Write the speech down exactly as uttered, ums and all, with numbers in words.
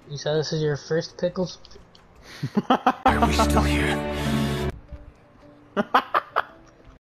You said this is your first Pickles? Why are we still here?